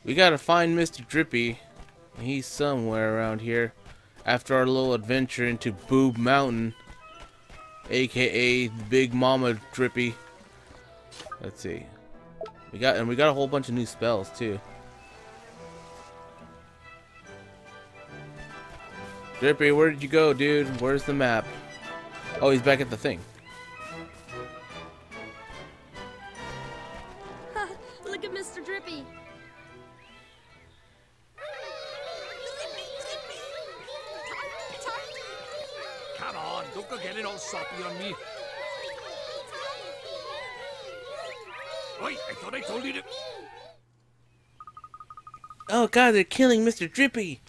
We gotta find Mr. Drippy. He's somewhere around here. After our little adventure into Boob Mountain, aka Big Mama Drippy. Let's see. We got a whole bunch of new spells too. Drippy, where did you go, dude? Where's the map? Oh, he's back at the thing. Look at Mr. Drippy. Come on, don't go getting all soppy on me. Oi, I thought I told you to... Oh god, they're killing Mr. Drippy!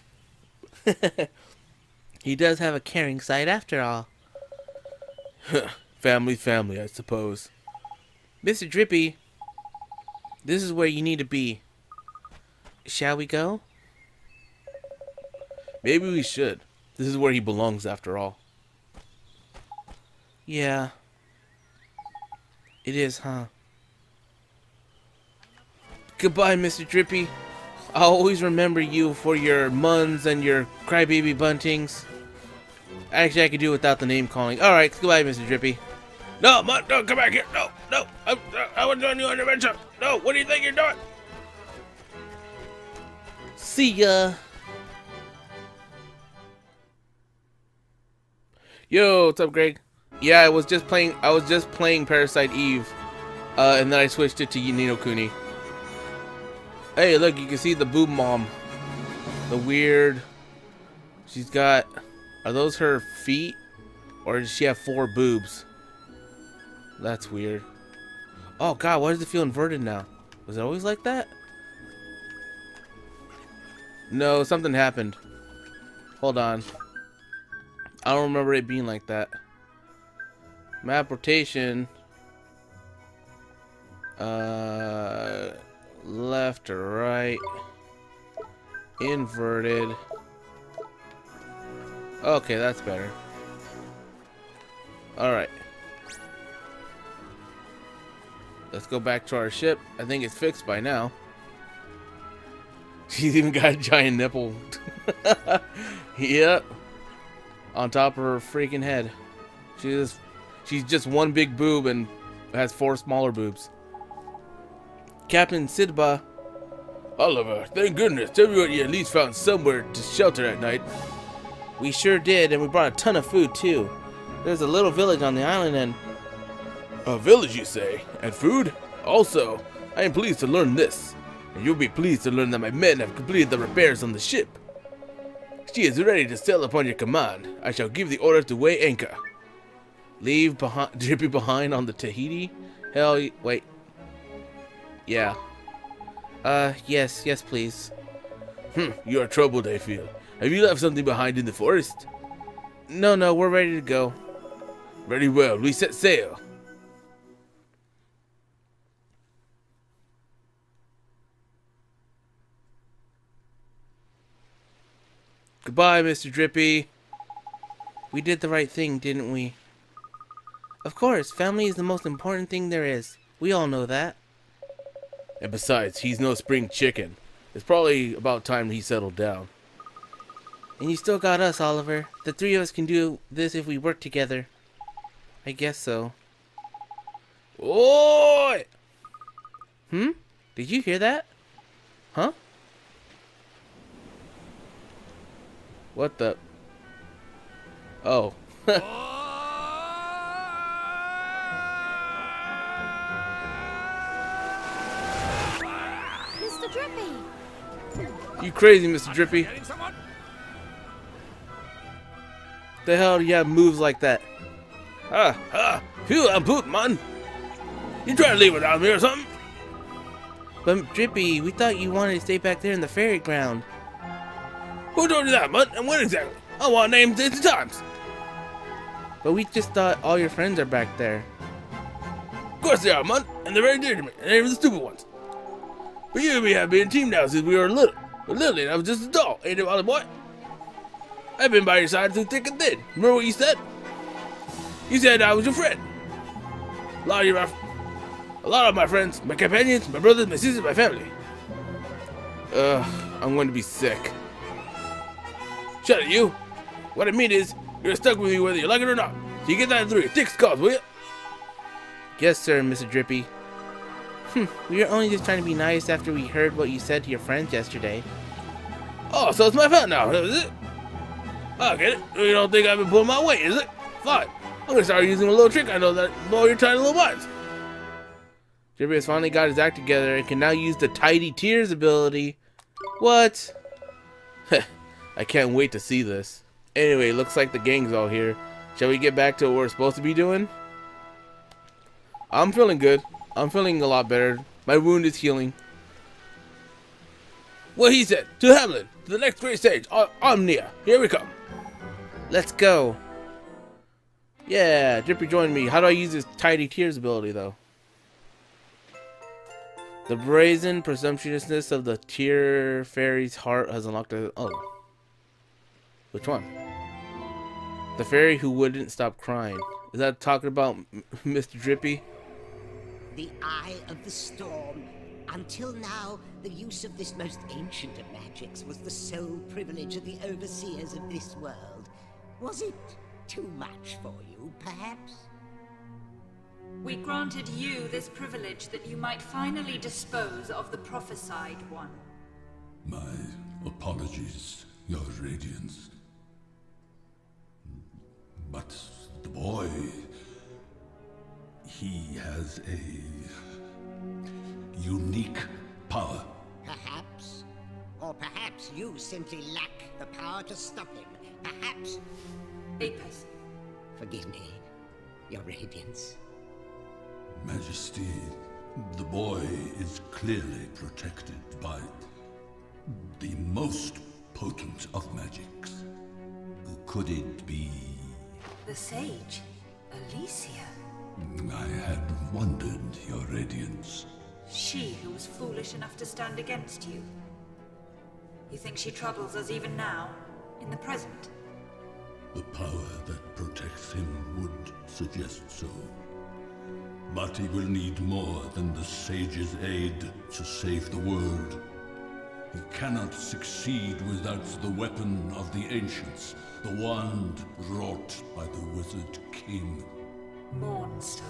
He does have a caring side after all. Family, I suppose. Mr. Drippy, this is where you need to be. Shall we go? Maybe we should. This is where he belongs after all. Yeah. It is, huh? Goodbye, Mr. Drippy. I'll always remember you for your muns and your crybaby buntings. Actually, I could do without the name calling. Alright, goodbye, Mr. Drippy. No, Mutt, don't come back here. No. I want to join you on an adventure. No, what do you think you're doing? See ya. Yo, what's up, Greg? Yeah, I was just playing Parasite Eve, and then I switched it to Nino Kuni. Hey, look, you can see the boob mom. The weird... She's got... Are those her feet? Or does she have 4 boobs? That's weird. Oh god, why does it feel inverted now? Was it always like that? No, something happened. Hold on. I don't remember it being like that. Map rotation. Left or right. Inverted. Okay, that's better. Alright. Let's go back to our ship. I think it's fixed by now. She's even got a giant nipple. Yep. On top of her freaking head. She's just one big boob and has 4 smaller boobs. Captain Sidba. Oliver, thank goodness everybody at least found somewhere to shelter at night. We sure did, and we brought a ton of food too. There's a little village on the island and... A village, you say? And food? Also, I am pleased to learn this. And you'll be pleased to learn that my men have completed the repairs on the ship. She is ready to sail upon your command. I shall give the order to weigh anchor. Leave Drippy behind on the Tahiti? Hell, wait. Yeah. Yes, please. You are troubled, I feel. Have you left something behind in the forest? No, we're ready to go. Very well, we set sail. Goodbye, Mr. Drippy. We did the right thing, didn't we? Of course, family is the most important thing there is. We all know that. And besides, he's no spring chicken. It's probably about time he settled down. And you still got us, Oliver. The 3 of us can do this if we work together. I guess so. Oi! Did you hear that? Huh? What the? Oh. Mr. Drippy! You crazy, Mr. Drippy. The hell do you have moves like that? Phew, I'm pooped, man. You trying to leave without me or something? But Drippy, we thought you wanted to stay back there in the ferry ground. Who told you that, man? And when exactly? I want names 80 times. But we just thought all your friends are back there. Of course they are, man. And they're very dear to me. And they're the stupid ones. But you and me have been a team now since we were little. But Lily, I was just a doll. Ain't it, Ollie boy? I've been by your side through thick and thin. Remember what you said? You said I was your friend. A lot of my friends, my companions, my brothers, my sisters, my family. I'm going to be sick. Shut it, you! What I mean is, you're stuck with me whether you like it or not. So you get that through your thick skulls, will you? Yes, sir, Mr. Drippy. We were only just trying to be nice after we heard what you said to your friends yesterday. Oh, so it's my fault now, is it? I get it. You don't think I've been pulling my weight, is it? Fine. I'm gonna start using a little trick I know that blow your tiny little minds. Drippy has finally got his act together and can now use the Tidy Tears ability. What? I can't wait to see this. Anyway, looks like the gang's all here. Shall we get back to what we're supposed to be doing? I'm feeling good. I'm feeling a lot better. My wound is healing. What he said. To Hamlin. To the next great stage. Omnia. Here we come. Let's go. Yeah, Drippy joined me. How do I use this Tidy Tears ability, though? The brazen presumptuousness of the Tear Fairy's heart has unlocked a... Oh. Which one? The fairy who wouldn't stop crying. Is that talking about Mr. Drippy? The Eye of the Storm. Until now, the use of this most ancient of magics was the sole privilege of the overseers of this world. Was it too much for you, perhaps? We granted you this privilege that you might finally dispose of the prophesied one. My apologies, Your Radiance. But the boy... he has a... unique power. Perhaps. Or perhaps you simply lack the power to stop him. Perhaps. Apis. Forgive me, Your Radiance. Majesty, the boy is clearly protected by the most potent of magics. Could it be... The sage, Alicia. I had wondered, Your Radiance. She who was foolish enough to stand against you. You think she troubles us even now, in the present? The power that protects him would suggest so. But he will need more than the sage's aid to save the world. He cannot succeed without the weapon of the ancients, the wand wrought by the Wizard King. Mornstar.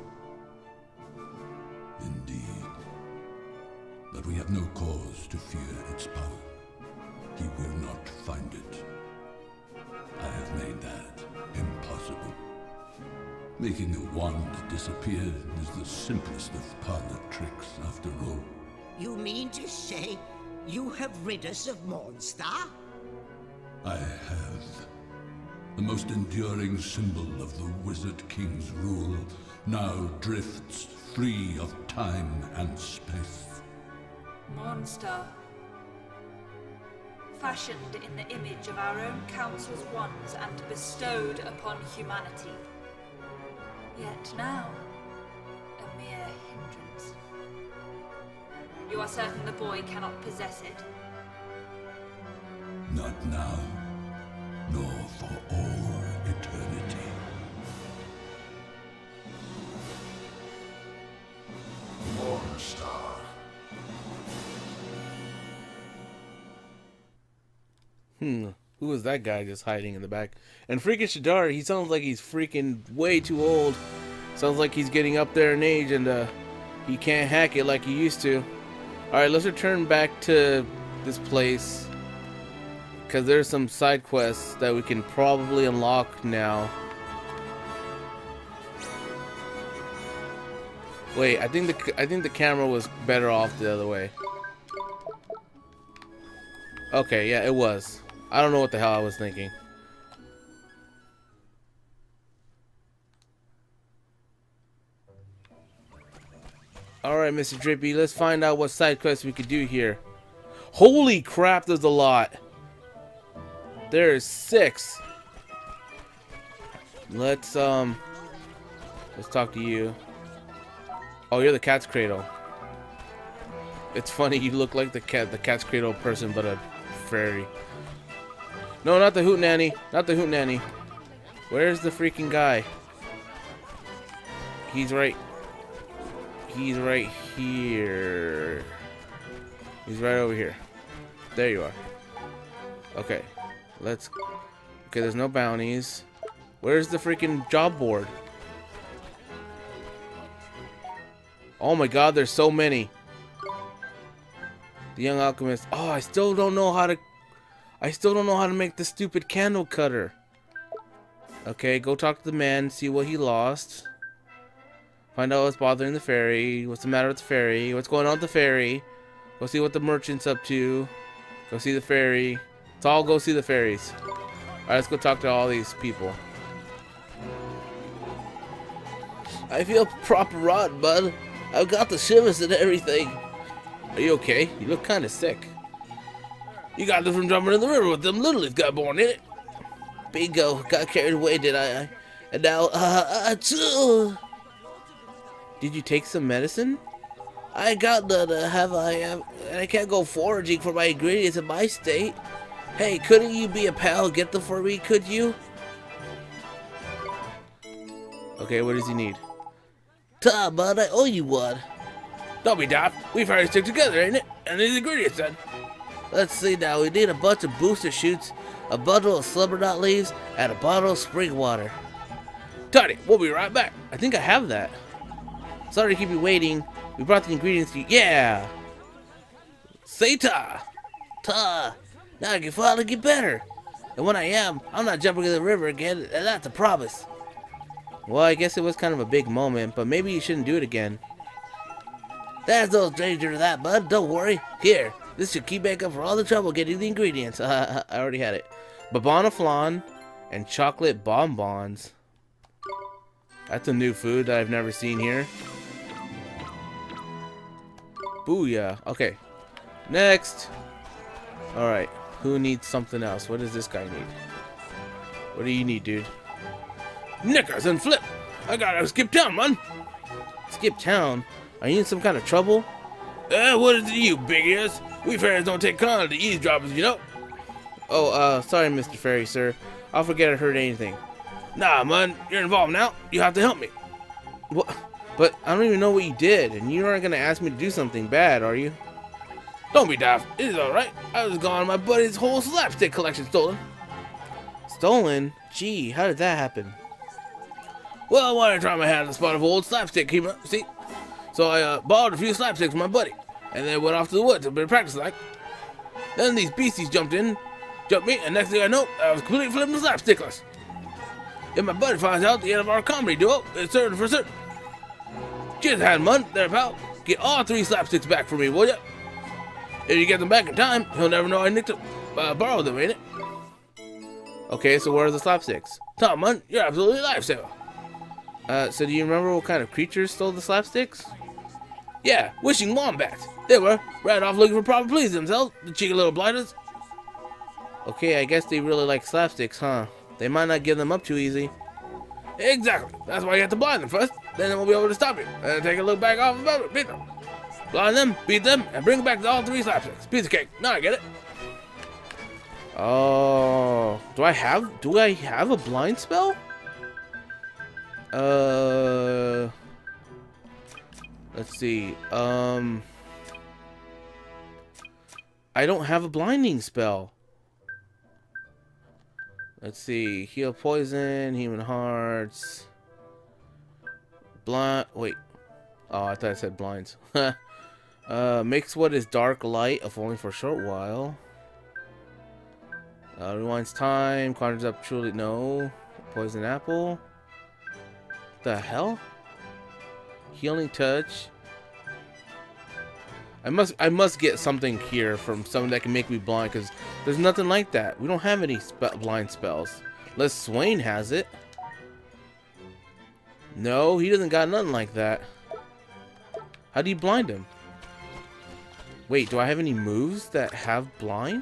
Indeed. But we have no cause to fear its power. He will not find it. I have made that impossible. Making a wand disappear is the simplest of parlor tricks, after all. You mean to say you have rid us of Mornstar? I have. The most enduring symbol of the Wizard King's rule now drifts free of time and space. Mornstar. Fashioned in the image of our own council's wands and bestowed upon humanity. Yet now, a mere hindrance. You are certain the boy cannot possess it? Not now, nor for all eternity. Mornstar. Who is that guy just hiding in the back? And freaking Shadar, he sounds like he's freaking way too old. Sounds like he's getting up there in age and he can't hack it like he used to. Alright, let's return back to this place. Because there's some side quests that we can probably unlock now. Wait, I think the camera was better off the other way. Okay, yeah, it was. I don't know what the hell I was thinking. Alright, Mr. Drippy, let's find out what side quests we could do here. Holy crap, there's a lot. There's 6. Let's talk to you. Oh, you're the cat's cradle. It's funny, you look like the cat's cradle person, but a fairy. No, not the hootenanny. Not the hootenanny. Where's the freaking guy? He's right here. He's right over here. There you are. Okay. Let's... Okay, there's no bounties. Where's the freaking job board? Oh my god, there's so many. The young alchemist. Oh, I still don't know how to make the stupid candle cutter. Okay, go talk to the man, see what he lost. Find out what's bothering the ferry. What's the matter with the ferry? What's going on with the ferry? Go see what the merchant's up to. Go see the ferry. Let's all go see the ferries. Alright, let's go talk to all these people. I feel proper rotten, bud. I've got the shivers and everything. Are you okay? You look kind of sick. You got this from jumping in the river with them lilies got born in it. Bingo. Got carried away, did I? And now, Did you take some medicine? I got none, and I can't go foraging for my ingredients in my state. Hey, couldn't you be a pal and get them for me, could you? Okay, what does he need? Tom, bud, I owe you one. Don't be daft. We've already stick together, ain't it? And these ingredients then. Let's see now. We need a bunch of booster shoots, a bundle of slumber knot leaves, and a bottle of spring water. Tidy, we'll be right back. I think I have that. Sorry to keep you waiting. We brought the ingredients to you. Yeah! Say ta! Ta! Now I can finally get better. And when I am, I'm not jumping in the river again, and that's a promise. Well, I guess it was kind of a big moment, but maybe you shouldn't do it again. There's no danger to that, bud. Don't worry. Here, this should keep back up for all the trouble getting the ingredients. I already had it. Babana flan and chocolate bonbons. That's a new food that I've never seen here. Booyah. Okay. Next. Alright. Who needs something else? What does this guy need? What do you need, dude? Knickers and flip. I gotta skip town, man. Skip town? Are you in some kind of trouble? What is it to you, big ears? We fairies don't take kindly to eavesdroppers, you know. Oh, sorry, Mr. Fairy, sir. I'll forget I heard anything. Nah, man. You're involved now. You have to help me. What? But I don't even know what you did, and you aren't gonna ask me to do something bad, are you? Don't be daft. It is alright. I was gone. My buddy's whole slapstick collection stolen. Stolen? Gee, how did that happen? Well, I wanted to try my hand at the spot of old slapstick, see? So I borrowed a few slapsticks from my buddy, and then went off to the woods, a bit of practice like. Then these beasties jumped me, and next thing I know, I was completely flipping slapstickless. Then my buddy finds out the end of our comedy duo is certain for certain. Cheers, hand man, there, pal. Get all 3 slapsticks back for me, will ya? If you get them back in time, he'll never know I nicked them, borrowed them, ain't it? Okay, so where are the slapsticks? Tom, man, you're absolutely a lifesaver. So do you remember what kind of creatures stole the slapsticks? Yeah, wishing wombats. They were right off looking for proper please themselves, the cheeky little blighters. Okay, I guess they really like slapsticks, huh? They might not give them up too easy. Exactly. That's why you have to blind them first. Then we'll be able to stop you and take a look back off and beat them. Blind them, beat them, and bring back all 3 slapsticks. Piece of cake. Now I get it. Oh, do I have a blind spell? Let's see. I don't have a blinding spell. Let's see. Heal poison, human hearts. Wait. Oh, I thought I said blinds. Makes what is dark light, if only for a short while. Rewinds time. Conjures up truly. No. Poison apple. The hell? Healing touch. I must get something here from someone that can make me blind, because there's nothing like that. We don't have any blind spells. Unless Swain has it. No, he doesn't got nothing like that. How do you blind him? Wait, do I have any moves that have blind?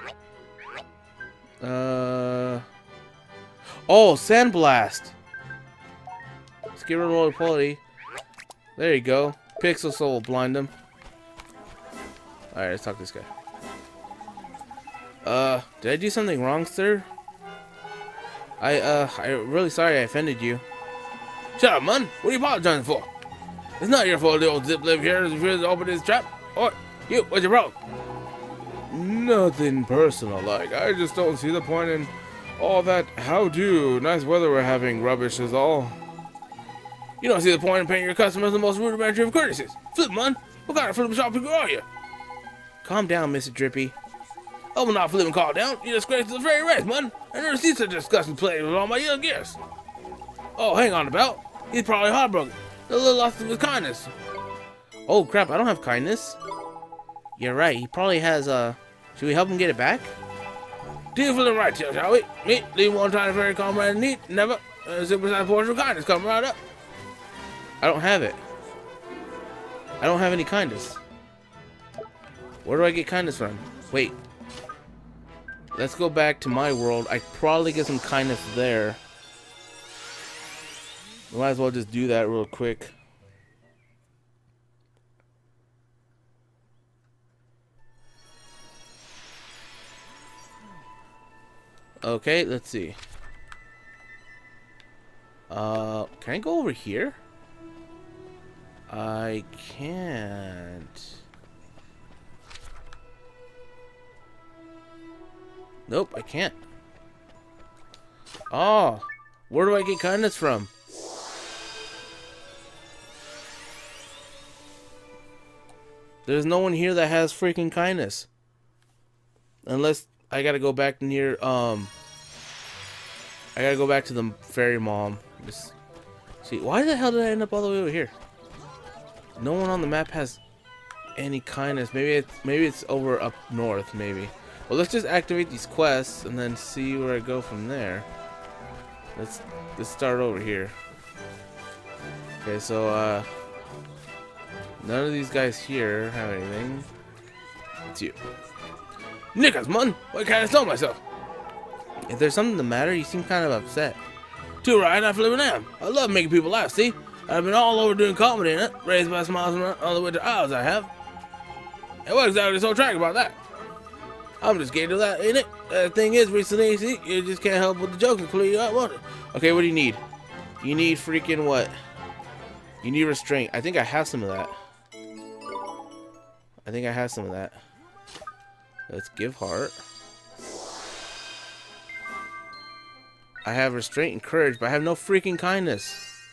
Oh, Sandblast. Skill roll quality. There you go. Pixel Soul will blind him. Alright, let's talk to this guy. Did I do something wrong, sir? I'm really sorry I offended you. Shut up, man. What are you apologizing for? It's not your fault the old zip live here is refused to open his trap. Or, you, what's your problem? Nothing personal, like. I just don't see the point in all that how-do. Nice weather we're having. Rubbish is all. You don't see the point in paying your customers the most rudimentary of courtesies. Flip, man. What kind of flip shopping are you? Calm down, Mr. Drippy. Oh, well, not flipping calm down. You disgrace to the very race, man. I never seen such disgusting play with all my young guests. Oh, hang on about. He's probably heartbroken. A little lost of his kindness. Oh, crap. I don't have kindness. You're right. He probably has, Should we help him get it back? Do you feeling right, Till, shall we? Me, leave one time very comrade and neat. Never. Super size portion of kindness come right up. I don't have it. I don't have any kindness. Where do I get kindness from? Wait. Let's go back to my world. I probably get some kindness there. Might as well just do that real quick. Okay, let's see. Can I go over here? I can't. Nope, I can't. Oh, where do I get kindness from? There's no one here that has freaking kindness. Unless I gotta go back near, I gotta go back to the fairy mom. Just see, why the hell did I end up all the way over here? No one on the map has any kindness. Maybe it's over up north, maybe. Well, let's just activate these quests and then see where I go from there. Let's start over here. Okay, so none of these guys here have anything. It's you. Nickers, man! Why can't I stone myself? If there's something the matter, you seem kind of upset. Too right, I flipping am. I love making people laugh, see? I've been all over doing comedy in it, raised by smiles all the way to eyes I have. And what exactly is so tragic about that? I'm just getting to that, ain't it? The thing is, recently, see, you just can't help with the joke and clear you out, won't it? Okay, what do you need? You need freaking what? You need restraint. I think I have some of that. I think I have some of that. Let's give heart. I have restraint and courage, but I have no freaking kindness.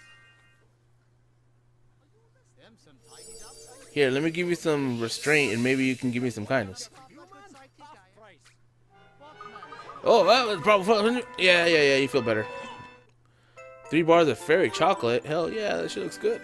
Here, let me give you some restraint and maybe you can give me some kindness. Oh, that was probably... Yeah, you feel better. 3 bars of fairy chocolate. Hell yeah, that shit looks good.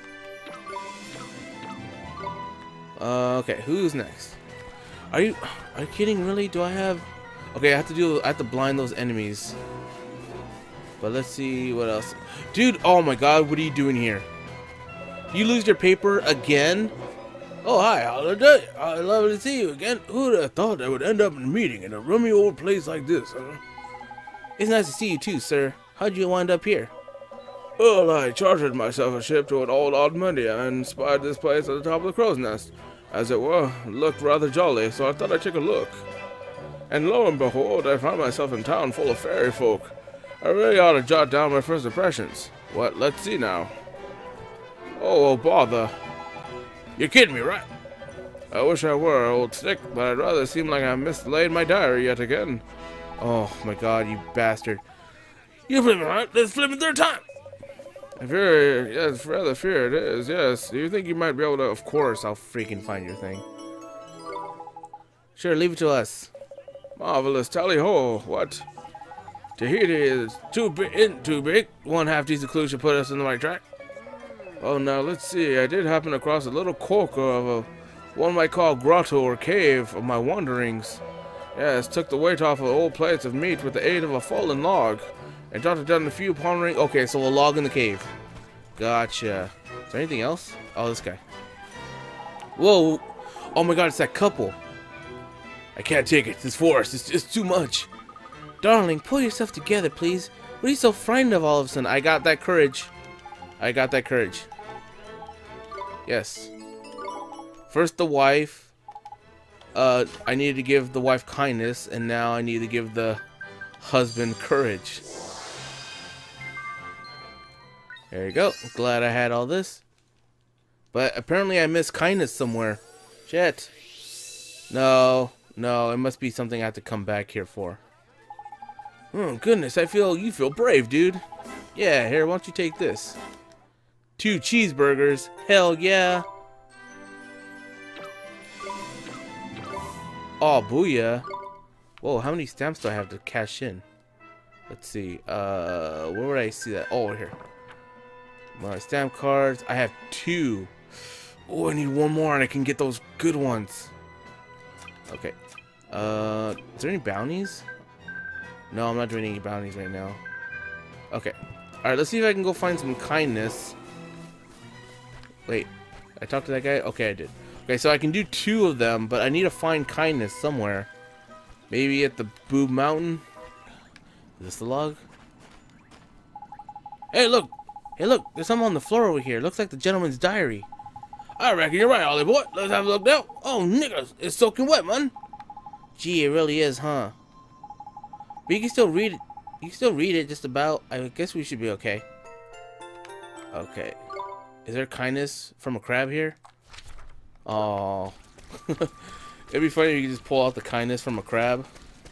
Okay, who's next? Are you kidding? Really? Do I have? Okay, I have to blind those enemies. But let's see what else. Dude, oh my god, what are you doing here? You lose your paper again? Oh, hi, Holiday. I'd love to see you again. Who'd have thought I would end up in a meeting in a roomy old place like this, huh? It's nice to see you too, sir. How'd you wind up here? Well, I chartered myself a ship to an old Oddmundia and spied this place at the top of the crow's nest. As it were, it looked rather jolly, so I thought I'd take a look. And lo and behold, I found myself in town full of fairy folk. I really ought to jot down my first impressions. What? Let's see now. Oh, bother. You're kidding me, right? I wish I were, old stick, but I'd rather seem like I mislaid my diary yet again. Oh my god, you bastard. You flipping, right? This flipping 3rd time. I fear, yes, rather fear it is, yes. Do you think you might be able to... Of course, I'll freaking find your thing. Sure, leave it to us. Marvelous, tally-ho. What? Tahiti is too big. One half decent clue should put us on the right track. Oh, now, let's see. I did happen across a little corker of one might call grotto or cave of my wanderings. Yes, took the weight off of old plates of meat with the aid of a fallen log. And jotted down a few pondering... Okay, so a log in the cave. Gotcha. Is there anything else? Oh, this guy. Whoa. Oh my god, it's that couple. I can't take it. This forest is just too much. Darling, pull yourself together, please. What are you so frightened of all of a sudden? I got that courage. I got that courage. Yes. First the wife. I needed to give the wife kindness, and now I need to give the husband courage. There you go. Glad I had all this. But apparently I missed kindness somewhere. Shit. No. No, it must be something I have to come back here for. Oh, goodness, you feel brave, dude. Yeah, here, why don't you take this? 2 cheeseburgers. Hell yeah. Oh, booyah. Whoa, how many stamps do I have to cash in? Let's see. Where would I see that? Oh, here. My stamp cards. I have 2. Oh, I need 1 more and I can get those good ones. Okay. Is there any bounties? No, I'm not doing any bounties right now. Okay. Alright, let's see if I can go find some kindness. Wait. I talked to that guy? Okay, I did. Okay, so I can do 2 of them, but I need to find kindness somewhere. Maybe at the Boob Mountain? Is this the log? Hey, look! Hey, look! There's something on the floor over here. Looks like the gentleman's diary. I reckon you're right, Ollie boy. Let's have a look now. Oh, niggas, it's soaking wet, man. Gee, it really is, huh? But you can still read it. You can still read it just about. I guess we should be okay. Okay. Is there kindness from a crab here? Oh. It'd be funny if you could just pull out the kindness from a crab.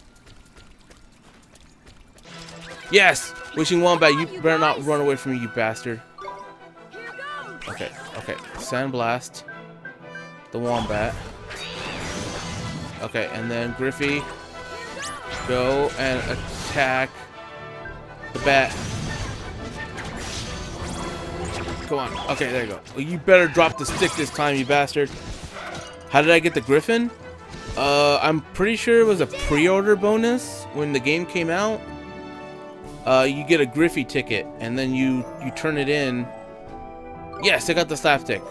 Yes! Wishing Wombat, you better not run away from me, you bastard. Okay, okay. Sandblast. The Wombat. Okay, and then Griffey. Go and attack the bat. Come on. Okay, there you go. Well, you better drop the stick this time, you bastard. How did I get the Griffin? I'm pretty sure it was a pre-order bonus when the game came out. You get a Griffey ticket, and then you turn it in. Yes, I got the slapstick.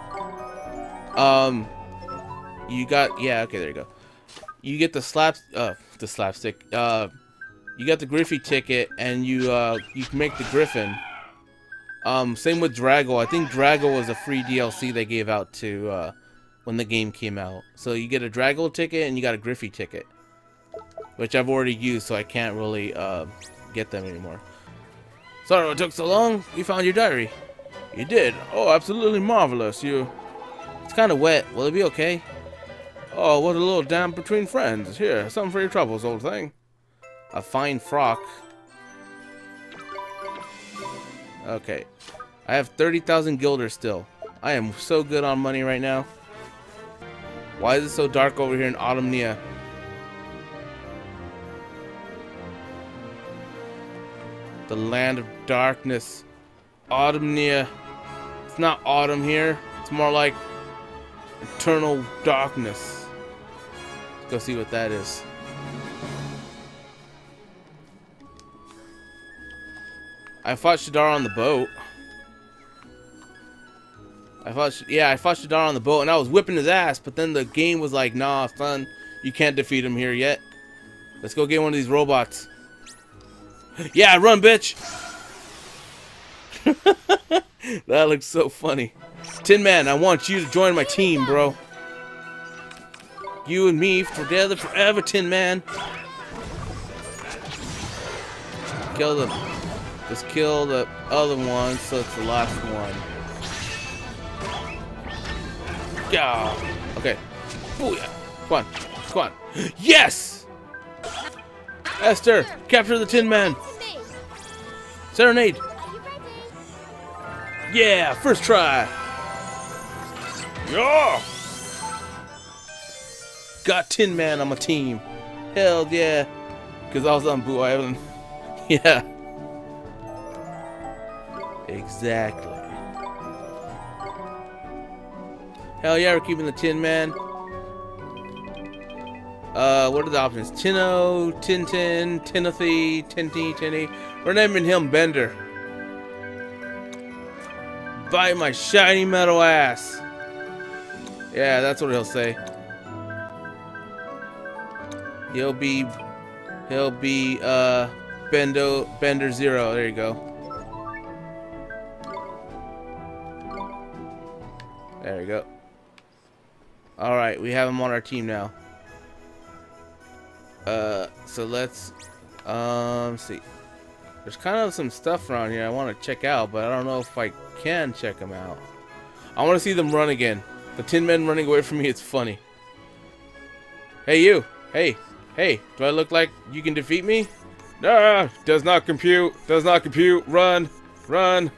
You got, yeah, okay, there you go. You get the slapstick. You got the Griffey ticket, and you can make the Griffin. Same with Drago. I think Drago was a free DLC they gave out to when the game came out. So you get a Drago ticket and you got a Griffey ticket, which I've already used, so I can't really get them anymore. Sorry it took so long. You found your diary. You did. Oh, absolutely marvelous. It's kind of wet. Will it be okay? Oh, what a little damp between friends. Here, something for your troubles, old thing. A fine frock. Okay. I have 30,000 guilders still. I am so good on money right now. Why is it so dark over here in Autumnia? The land of darkness. Autumnia. It's not autumn here. It's more like eternal darkness. Let's go see what that is. I fought Shadar on the boat. I fought Shadar on the boat, and I was whipping his ass, but then the game was like, nah, son, you can't defeat him here yet. Let's go get one of these robots. Yeah, run, bitch! That looks so funny. Tin Man, I want you to join my team, bro. You and me together forever, Tin Man. Kill them. Just kill the other one, so it's the last one. Yeah. Okay. Booyah. Come on. Come on. Yes! Esther, capture the Tin Man. Serenade. Yeah, first try. Yeah. Got Tin Man on my team. Hell yeah. Because I was on Boo Island. Yeah. Exactly. Hell yeah, we're keeping the Tin Man. What are the options? Tinno, Tintin, Timothy, Tinty. We're naming him Bender. Bite my shiny metal ass. Yeah, that's what he'll say. He'll be Bender Zero. There you go. There we go. Alright, we have him on our team now. So let's see. There's kind of some stuff around here I want to check out, but I don't know if I can check them out. I want to see them run again. The Tin Men running away from me, it's funny. Hey, you. Hey. Hey. Do I look like you can defeat me? Ah, does not compute. Does not compute. Run. Run.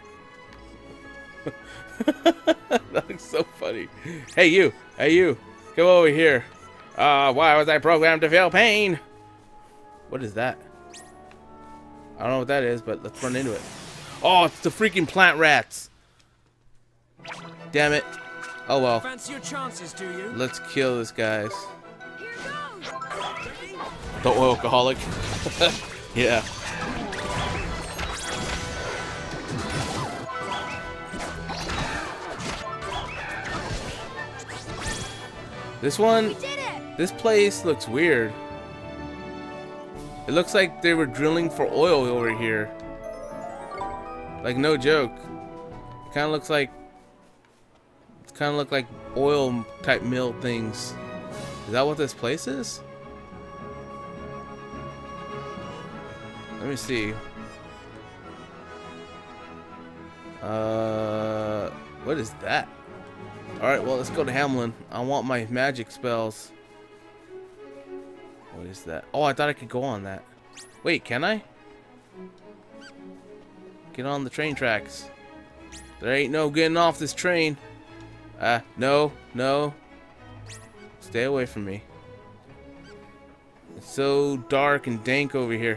That looks so funny. Hey, you. Hey, you. Come over here. Why was I programmed to feel pain? What is that? I don't know what that is, but let's run into it. Oh, it's the freaking plant rats. Damn it. Oh well. Fancy your chances, do you? Let's kill this guys. Here goes. The oil alcoholic. Yeah. This one, We did it. this place looks weird. It looks like they were drilling for oil over here. Like, no joke. It kind of looks like, it's kind of look like oil type mill things. Is that what this place is? Let me see. What is that? Alright, well, let's go to Hamlin. I want my magic spells. What is that? Oh, I thought I could go on that. Wait, can I? Get on the train tracks. There ain't no getting off this train. No, no. Stay away from me. It's so dark and dank over here.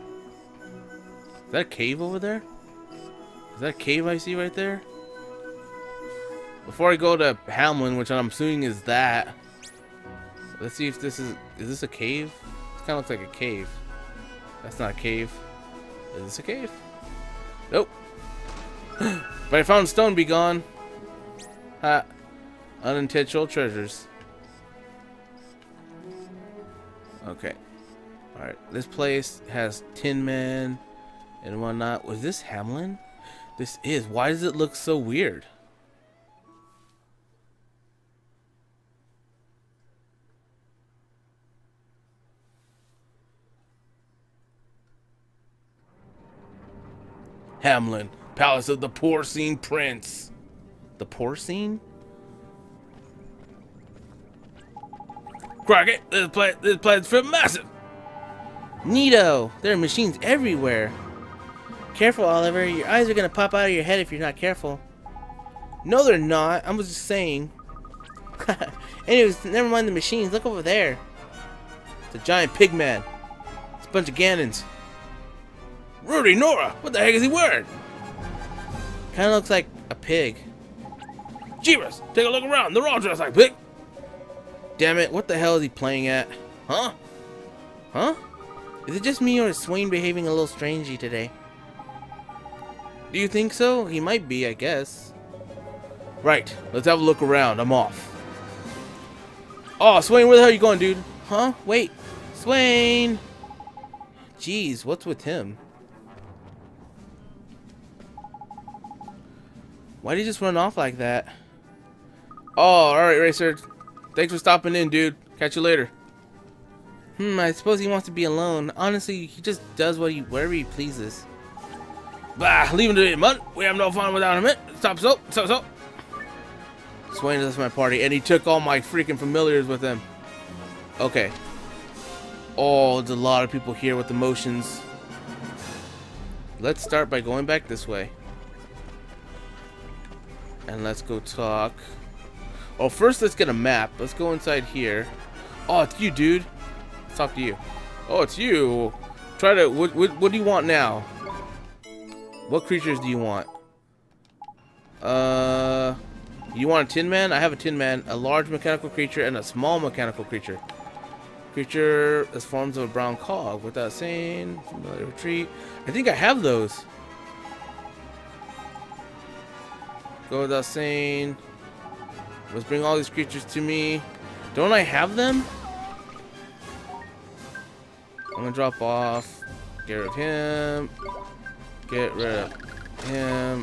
Is that a cave over there? Is that a cave I see right there? Before I go to Hamlin, which I'm assuming is that. Let's see if this is this a cave? It kind of looks like a cave. That's not a cave. Is this a cave? Nope. But I found stone, be gone. Ha. Unintentional treasures. Okay. Alright. This place has Tin Man and whatnot. Was this Hamlin? This is. Why does it look so weird? Hamlin, Palace of the Porcine Prince. The Porcine? Crockett, this place feel massive. Neato, there are machines everywhere. Careful, Oliver. Your eyes are gonna pop out of your head if you're not careful. No, they're not. I was just saying. Anyways, never mind the machines. Look over there. It's a giant pig man. It's a bunch of Ganons. Rudy, Nora, what the heck is he wearing? Kind of looks like a pig. Jeebus, take a look around. They're all dressed like pig. Damn it, what the hell is he playing at? Huh? Huh? Is it just me or is Swain behaving a little strangely today? Do you think so? He might be, I guess. Right, let's have a look around. I'm off. Oh, Swain, where the hell are you going, dude? Huh? Wait. Swain! Jeez, what's with him? Why did he just run off like that? Oh, alright, Racer. Thanks for stopping in, dude. Catch you later. I suppose he wants to be alone. Honestly, he just does whatever he pleases. Bah, leave him to it, mud. We have no fun without him. Stop, so. Swain is my party, and he took all my freaking familiars with him. Okay. Oh, there's a lot of people here with emotions. Let's start by going back this way. And let's go talk. Oh, first let's get a map. Let's go inside here. Oh, it's you, dude. Let's talk to you. Oh, it's you. Try to. What do you want now? What creatures do you want? You want a Tin Man? I have a Tin Man, a large mechanical creature, and a small mechanical creature. Creature as forms of a brown cog. Without saying, familiar retreat. I think I have those. Go without saying. Let's bring all these creatures to me. Don't I have them? I'm gonna drop off. Get rid of him. Get rid of him.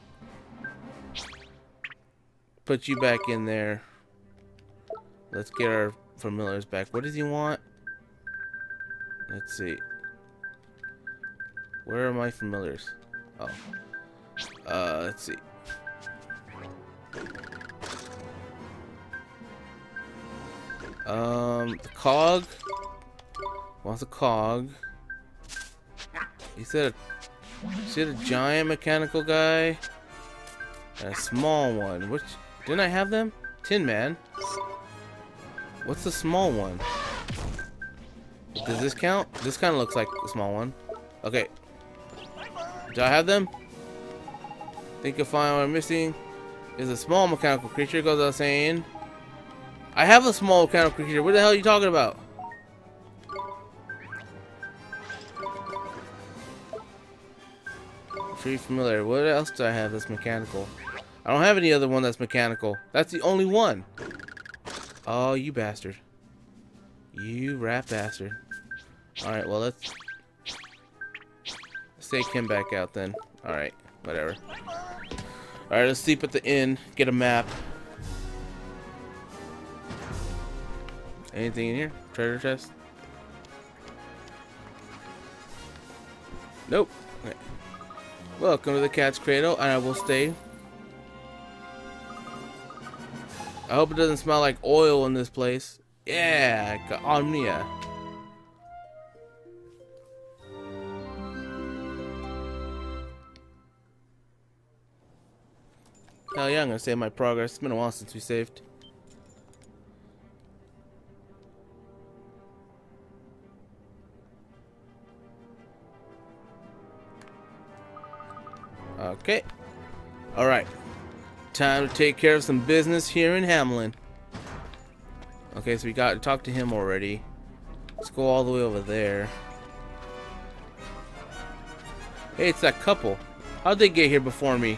Put you back in there. Let's get our familiars back. What does he want? Let's see. Where are my familiars? Oh. Let's see. The cog. Wants a cog. He said a giant mechanical guy and a small one. Which didn't I have them? Tin Man. What's the small one? Does this count? This kind of looks like a small one. Okay. Do I have them? Think you'll find what I'm missing is a small mechanical creature. Goes without saying. I have a small mechanical creature. What the hell are you talking about? Pretty familiar. What else do I have that's mechanical? I don't have any other one that's mechanical. That's the only one. Oh, you bastard. You rat bastard. Alright, well, let's take him back out then. Alright, whatever. Alright, let's sleep at the inn. Get a map. Anything in here? Treasure chest? Nope. Okay. Welcome to the cat's cradle, and I will stay. I hope it doesn't smell like oil in this place. Yeah, Omnia. Hell yeah, I'm gonna save my progress. It's been a while since we saved. Okay. Alright. Time to take care of some business here in Hamlin. Okay, so we got to talk to him already. Let's go all the way over there. Hey, it's that couple. How'd they get here before me?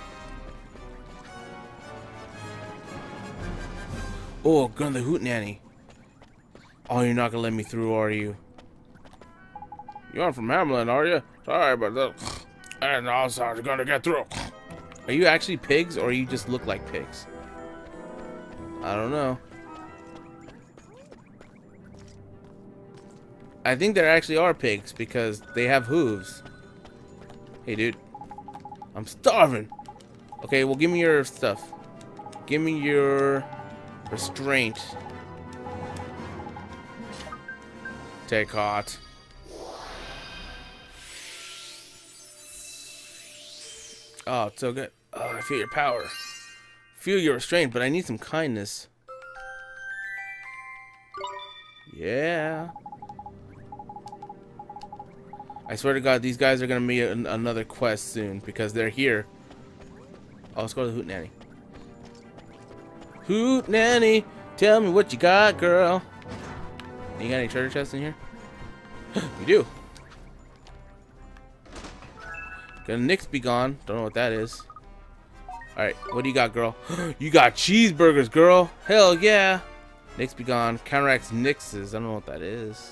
Oh, gun the hootenanny. Oh, you're not gonna let me through, are you? You aren't from Hamlin, are you? Sorry, but and also I'm gonna get through. Are you actually pigs, or you just look like pigs? I don't know. I think there actually are pigs because they have hooves. Hey, dude. I'm starving. Okay, well, give me your stuff. Give me your restraint. Take heart. Oh, it's so good. Oh, I feel your power. Feel your restraint, but I need some kindness. Yeah. I swear to God, these guys are gonna meet another quest soon because they're here. Oh, let's go to the hootenanny. Hootenanny, tell me what you got, girl. You got any treasure chests in here? You do. Gonna Nix be gone. Don't know what that is. Alright, what do you got, girl? You got cheeseburgers, girl. Hell yeah. Nix be gone. Counteracts Nixes. I don't know what that is.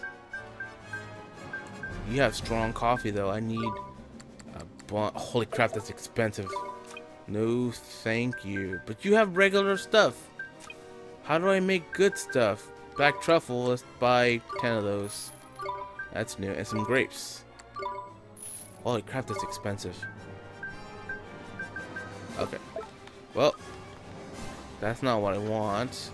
You have strong coffee, though. I need a bunch. Holy crap, that's expensive. No, thank you. But you have regular stuff. How do I make good stuff? Black truffle. Let's buy 10 of those. That's new. And some grapes. Holy crap, that's expensive. Okay. Well, that's not what I want.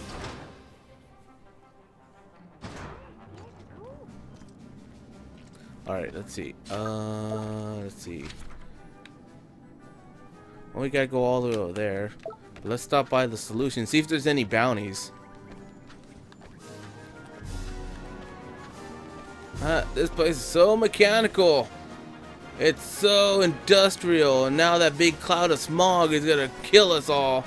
Alright, let's see. Let's see. Well, we gotta go all the way over there. But let's stop by the solution. See if there's any bounties. This place is so mechanical. It's so industrial. And now that big cloud of smog is gonna kill us all.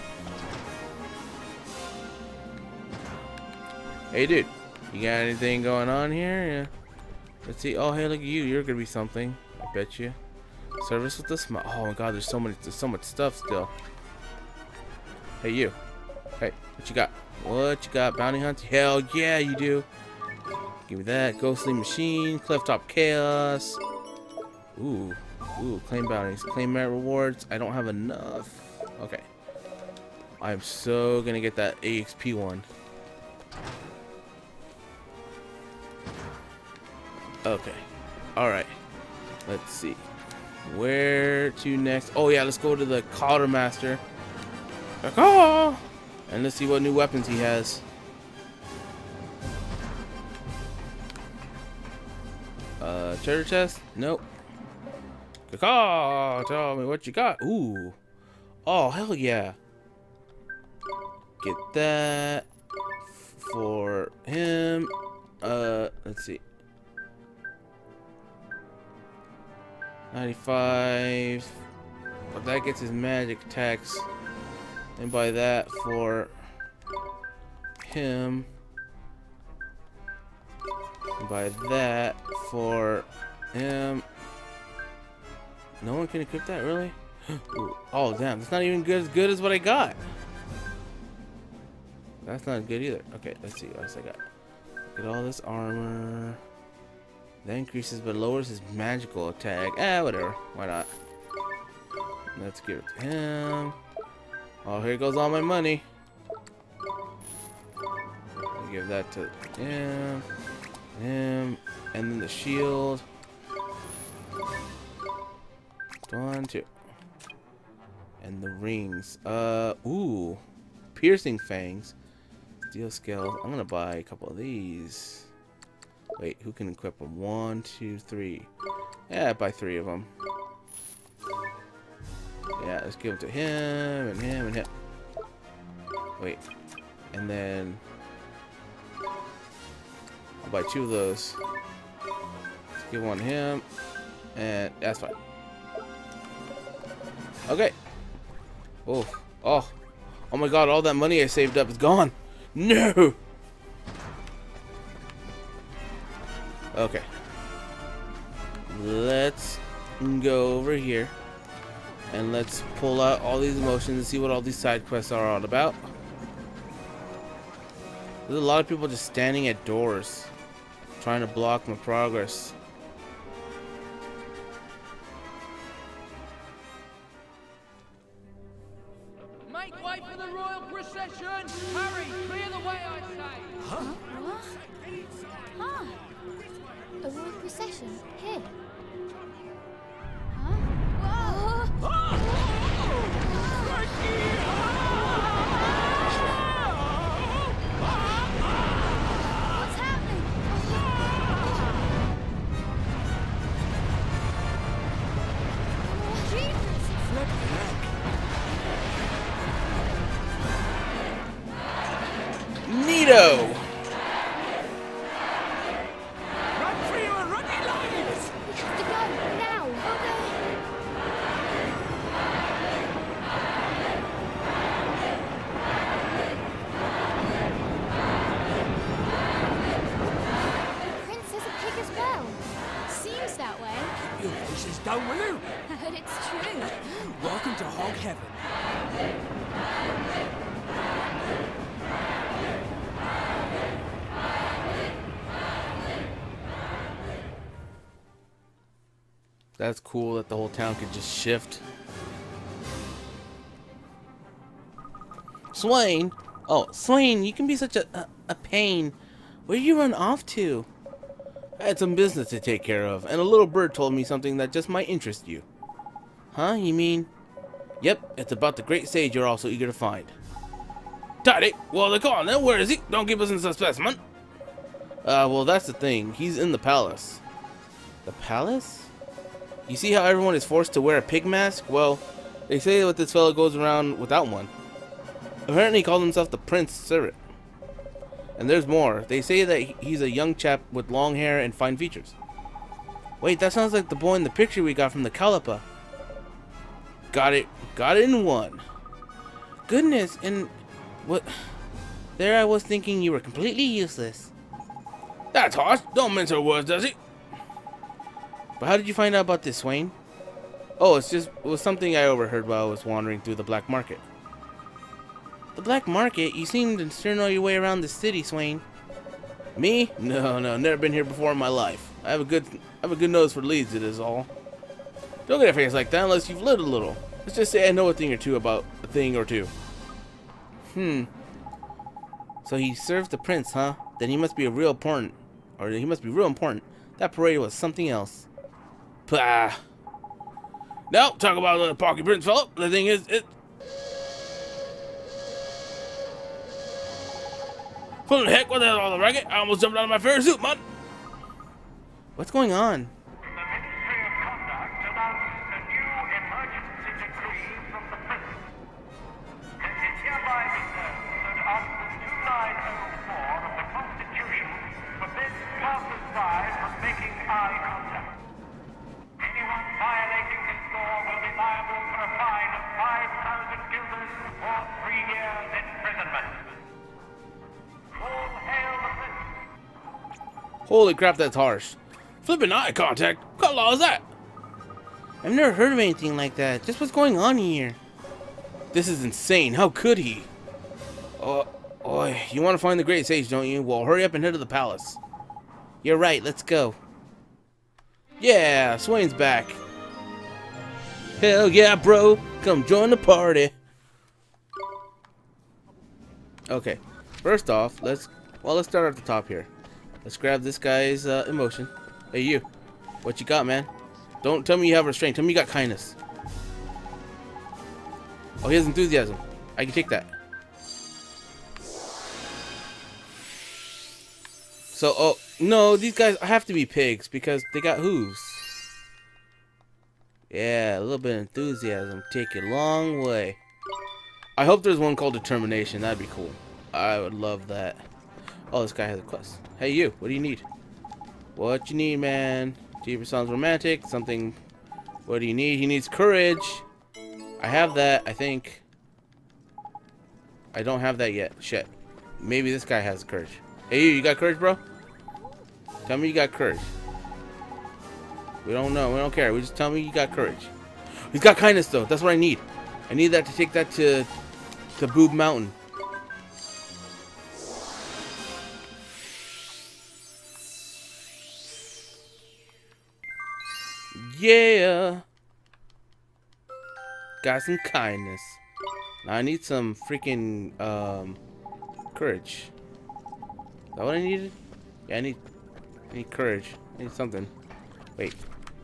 Hey, dude. You got anything going on here? Yeah. Let's see. Oh, hey, look at you. You're gonna be something. I bet you. Service with the smog. Oh my God, there's so much stuff still. Hey, you. Hey, what you got? What you got? Bounty hunt? Hell yeah, you do. Give me that. Ghostly machine. Cleft-top chaos. Ooh. Ooh, claim bounties. Claim merit rewards. I don't have enough. Okay. I'm so gonna get that AXP one. Okay. Alright. Let's see. Where to next? Oh yeah, let's go to the Quartermaster. And let's see what new weapons he has. Treasure chest? Nope. Caw, tell me what you got. Ooh. Oh, hell yeah. Get that for him. Let's see. 95. But that gets his magic attacks. And buy that for him. And buy that for him. No one can equip that, really? Ooh. Oh, damn. That's not even good as what I got. That's not good either. Okay, let's see what else I got. Get all this armor. That increases but lowers his magical attack. Whatever. Why not? Let's give it to him. Oh, here goes all my money. I'll give that to him. Him. And then the shield. 1, 2. And the rings. Ooh. Piercing fangs. Steel scales. I'm gonna buy a couple of these. Wait, who can equip them? 1, 2, 3. Yeah, buy 3 of them. Yeah, let's give them to him and him and him. Wait, and then I'll buy 2 of those. Let's give one to him, and that's fine. Okay. Oh, oh my God! All that money I saved up is gone. No. Okay. Let's go over here and let's pull out all these emotions and see what all these side quests are all about. There's a lot of people just standing at doors trying to block my progress. Make way for the royal procession! Hurry, clear the way, I say! Huh? What? Huh? A royal procession? Here? Huh? Whoa! What's happening? Oh, Jesus! Neato! Run for your ruddy lives! We have to go now. Okay. The prince is a pig as well. Seems that way. Your voices down, will you? But it's true. Welcome to Hog Heaven. That's cool that the whole town could just shift. Swain? Oh, Swain, you can be such a pain. Where did you run off to? I had some business to take care of, and a little bird told me something that just might interest you. Huh? You mean? Yep, it's about the great sage you're also eager to find. Tidy! Well, they're gone then. Where is he? Don't keep us in suspense, man. Well, that's the thing. He's in the palace. The palace? You see how everyone is forced to wear a pig mask? Well, they say that this fellow goes around without one. Apparently he called himself the Prince Servant. And there's more. They say that he's a young chap with long hair and fine features. Wait, that sounds like the boy in the picture we got from the Calipa. Got it in one. Goodness, and what? There I was thinking you were completely useless. That's harsh. Don't mince her words, does he? But how did you find out about this, Swain? Oh, it was something I overheard while I was wandering through the black market. The black market? You seem to sure know your way around the city, Swain. Me? No, never been here before in my life. I have a good nose for leads, it is all. Don't get a face like that unless you've lived a little. Let's just say I know a thing or two about a thing or two. So he serves the prince, huh? Then he must be real important. That parade was something else. Pah. Now, talk about the Pocky Prince fellow. The thing is, What the heck? What the hell all the racket? I almost jumped out of my furry suit, man. What's going on? The Ministry of Conduct announces a new emergency decree from the President. It is hereby resolved that Article 2904 of the Constitution forbids passers-by from making eye contact. Anyone violating this law will be liable for a fine of 5,000 guilders or 3 years imprisonment. All hail the President. Holy crap, that's harsh. Flipping eye contact? What law is that? I've never heard of anything like that. Just what's going on here? This is insane. How could he? Oh, you want to find the great sage, don't you? Well, hurry up and head to the palace. You're right. Let's go. Yeah, Swain's back. Hell yeah, bro. Come join the party. Okay. First off, let's start at the top here. Let's grab this guy's emotion. Hey, you. What you got, man? Don't tell me you have restraint. Tell me you got kindness. Oh, he has enthusiasm. I can take that. So, oh, no, these guys have to be pigs because they got hooves. Yeah, a little bit of enthusiasm. Take it a long way. I hope there's one called determination. That'd be cool. I would love that. Oh, this guy has a quest. Hey, you. What do you need? What you need, man? Jeepers sounds romantic. Something. What do you need? He needs courage. I have that, I think. I don't have that yet. Shit. Maybe this guy has courage. Hey, you got courage, bro? Tell me you got courage. We don't know. We don't care. We just tell me you got courage. He's got kindness, though. That's what I need. I need that to take that to Boob Mountain. Yeah. Got some kindness. Now I need some freaking courage. Is that what I needed? Yeah, I need courage. I need something. Wait.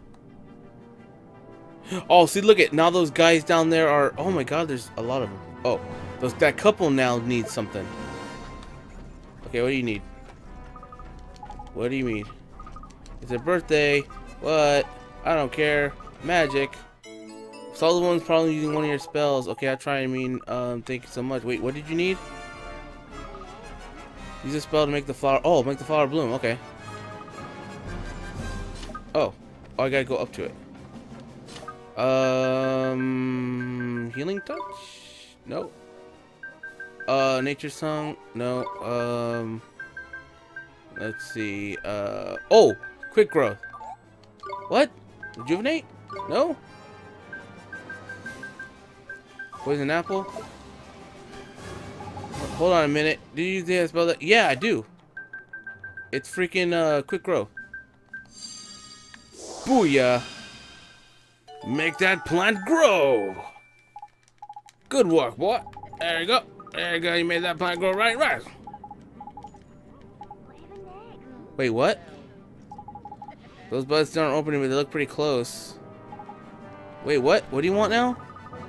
Oh, see, look at now those guys down there are. Oh my God, there's a lot of them. Oh, that couple now needs something. Okay, what do you need? What do you mean? It's a birthday. What? I don't care. Magic. Saw the one's probably using one of your spells. Okay, I'll try. I mean, thank you so much. Wait, what did you need? Use a spell to make the flower. Oh, make the flower bloom. Okay. Oh, I gotta go up to it. Healing touch? No. Nature song? No. Let's see. Oh, quick growth. What? Rejuvenate? No. Poison apple? Hold on a minute. Do you think I spell that? Yeah, I do. It's freaking quick grow. Booyah! Make that plant grow. Good work, boy. There you go. There you go. You made that plant grow right. Wait, what? Those buds aren't opening, but they look pretty close. Wait, what? What do you want now?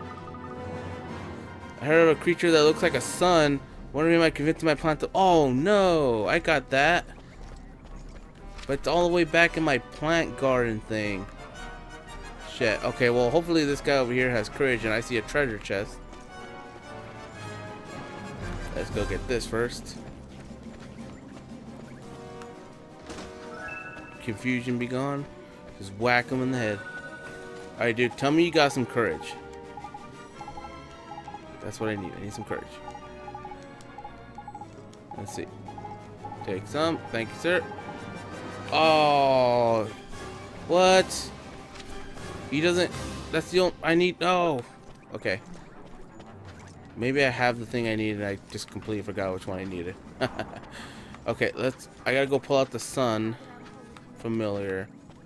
I heard of a creature that looks like a sun. Wondering if I convinced my plant to. Oh no, I got that. But it's all the way back in my plant garden thing. Shit. Okay, well, hopefully this guy over here has courage and I see a treasure chest. Let's go get this first. Confusion be gone. Just whack him in the head. Alright, dude, tell me you got some courage. That's what I need. I need some courage. Let's see. Take some. Thank you, sir. Oh. What? He doesn't. That's the only. I need. Oh. Okay. Maybe I have the thing I need and I just completely forgot which one I needed. Okay, let's. I gotta go pull out the sun. Familiar.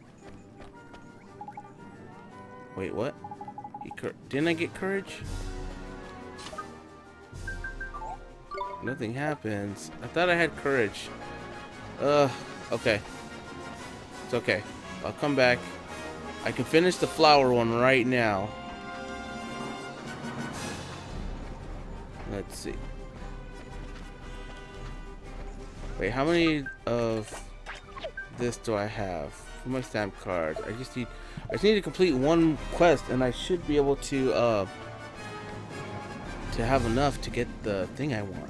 Wait, what? Didn't I get courage? Nothing happens. I thought I had courage. Okay. It's okay. I'll come back. I can finish the flower one right now. Let's see. Wait, how many of this do I have? For my stamp card. I just need to complete one quest and I should be able to have enough to get the thing I want.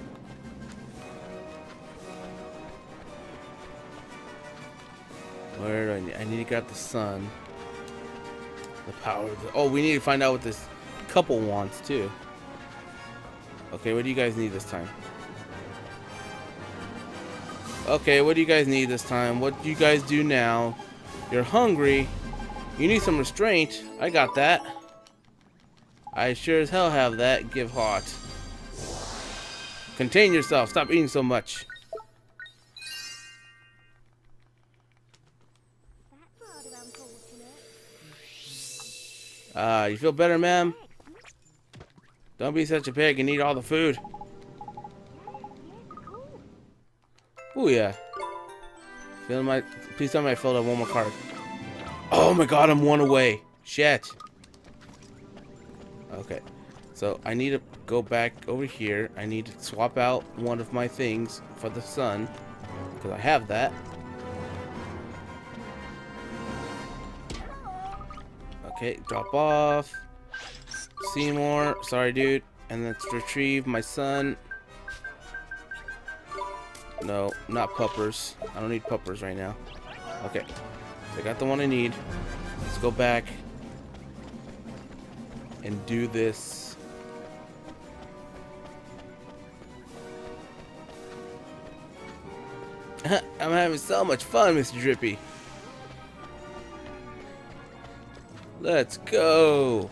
Where do I need? I need to grab the sun. The power. Oh, we need to find out what this couple wants too. Okay, what do you guys need this time? Okay, what do you guys need this time? What do you guys do now? You're hungry. You need some restraint. I got that. I sure as hell have that. Give hot. Contain yourself. Stop eating so much. You feel better, ma'am? Don't be such a pig and eat all the food. Ooh, yeah. Please tell me I filled up one more card. Oh my god, I'm one away. Shit. Okay. So I need to go back over here. I need to swap out one of my things for the sun. Because I have that. Okay, drop off. Seymour. Sorry, dude. And let's retrieve my son. No, not puppers. I don't need puppers right now. Okay. So I got the one I need. Let's go back and do this. I'm having so much fun, Mr. Drippy. Let's go.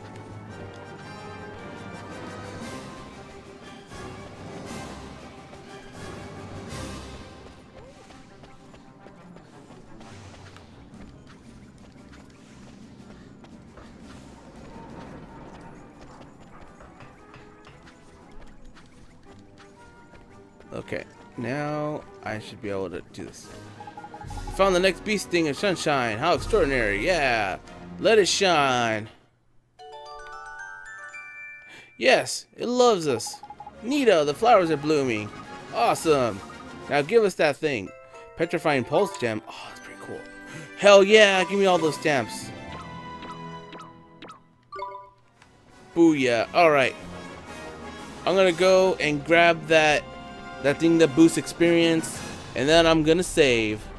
Okay, now I should be able to do this. Found the next beast sting of sunshine. How extraordinary. Yeah. Let it shine. Yes, it loves us. Nita, the flowers are blooming. Awesome. Now give us that thing. Petrifying pulse gem. Oh, that's pretty cool. Hell yeah, give me all those stamps. Booyah. Alright. I'm gonna go and grab that thing that boosts experience. And then I'm gonna save.